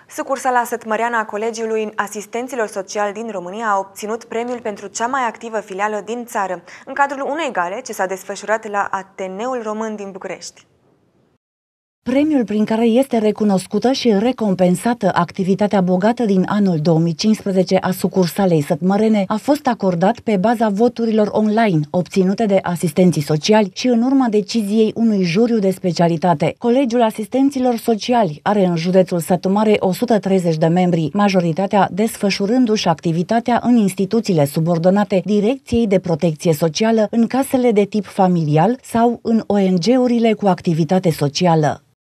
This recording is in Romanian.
Sucursala Sătmăreana a Colegiului Asistenților Sociali din România a obținut premiul pentru cea mai activă filială din țară, în cadrul unei gale ce s-a desfășurat la Ateneul Român din București. Premiul prin care este recunoscută și recompensată activitatea bogată din anul 2015 a sucursalei sătmărene a fost acordat pe baza voturilor online obținute de asistenții sociali și în urma deciziei unui juriu de specialitate. Colegiul Asistenților Sociali are în județul Satu Mare 130 de membri, majoritatea desfășurându-și activitatea în instituțiile subordonate Direcției de Protecție Socială, în casele de tip familial sau în ONG-urile cu activitate socială.